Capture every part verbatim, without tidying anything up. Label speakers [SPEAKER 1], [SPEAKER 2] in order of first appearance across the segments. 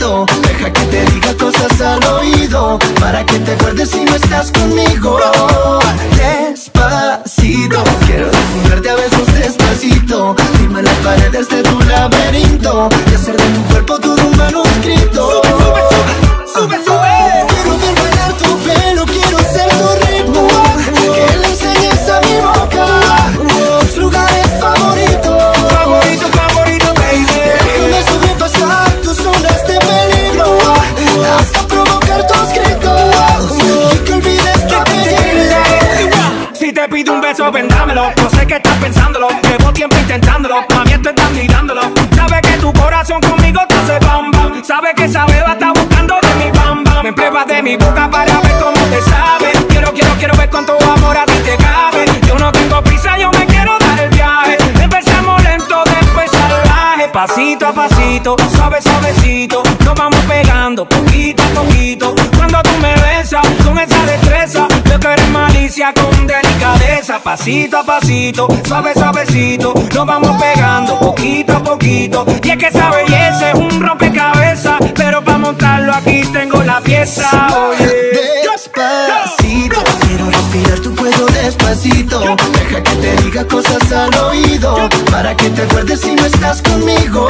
[SPEAKER 1] laberinto. Deja que te diga cosas al oído, para que te acuerdes si no estás conmigo. Despacito, quiero desnudarte a besos despacito. Firma las paredes de tu laberinto y hacer de tu cuerpo todo un manuscrito. Sube, sube, sube, sube. Quiero ver bailar tu pelo, quiero ser tu ritmo, que le enseñes a mi boca tus lugares favoritos.
[SPEAKER 2] Favorito, favorito, baby.
[SPEAKER 1] Déjame sobrepasar tus zonas de peligro, hasta provocar tus gritos y que olvides tu apellido.
[SPEAKER 2] Si te pido un beso, vendámelo. No sé qué estás pensándolo, llevo tiempo intentándolo. Mami, esto estás mirándolo. Sabe que tu corazón conmigo te hace bam bam. Sabe que esa beba está buscando de mi bam bam. Me pruebas de mi boca para ver cómo te sabe. Quiero, quiero, quiero ver cuánto amor a ti te cabe. Yo no tengo prisa, yo me quiero dar el viaje. Empezamos lento, después salvaje. Pasito a pasito, suave, suavecito, nos vamos pegando poquito a poquito. Cuando tú me besas con esa destreza, yo que eres malicia con delicadeza. Pasito a pasito, suave, suavecito, nos vamos pegando poquito a poquito. Y es que esa belleza es un rompecabezas, pero para montarlo aquí tengo la pieza. Oye,
[SPEAKER 1] despacito, quiero respirar tu cuello despacito. Deja que te diga cosas al oído, para que te acuerdes si no estás conmigo.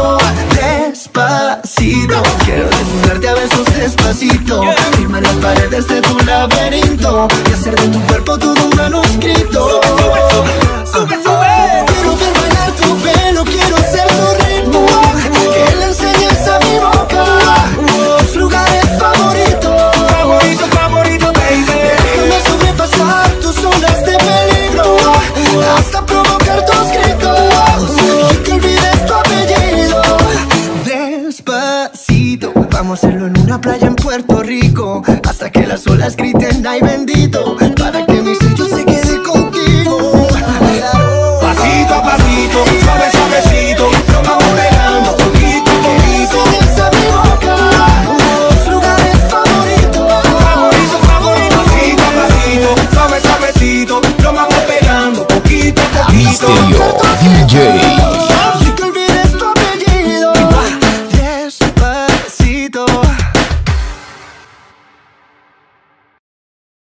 [SPEAKER 1] Despacito, quiero desnudarte a besos despacito. Firma las paredes de tu laberinto y hacer de tu cuerpo todo un manuscrito.
[SPEAKER 2] sube, sube, sube, sube.
[SPEAKER 1] Quiero ver bailar tu pelo, quiero ser tu ritmo, que le enseñes a mi boca tus lugares favoritos.
[SPEAKER 2] Favorito, favorito, baby.
[SPEAKER 1] Déjame sobrepasar tus zonas de peligro, hasta provocar tus gritos y que olvides tu apellido. Despacito, vamos a hacerlo en una playa en Puerto Rico, hasta que las olas griten ay bendito, para que mi sello se quede contigo.
[SPEAKER 2] Pasito a pasito, suave, suavecito, nos vamos pegando poquito a poquito.
[SPEAKER 1] Enseñas a mi boca tus lugares favoritos.
[SPEAKER 2] Favorito, favorito, pasito a pasito, suave, suavecito, nos vamos pegando poquito a poquito.
[SPEAKER 3] Misterio D J.